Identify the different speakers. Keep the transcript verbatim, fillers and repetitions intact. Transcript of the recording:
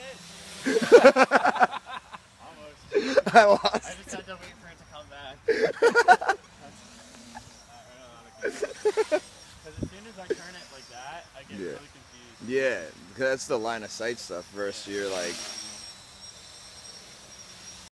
Speaker 1: Almost.
Speaker 2: I lost.
Speaker 1: I just had to wait for it to come back. Because as soon as I turn it like that, I get
Speaker 2: Yeah.
Speaker 1: really confused.
Speaker 2: Yeah, because that's the line of sight stuff versus you're like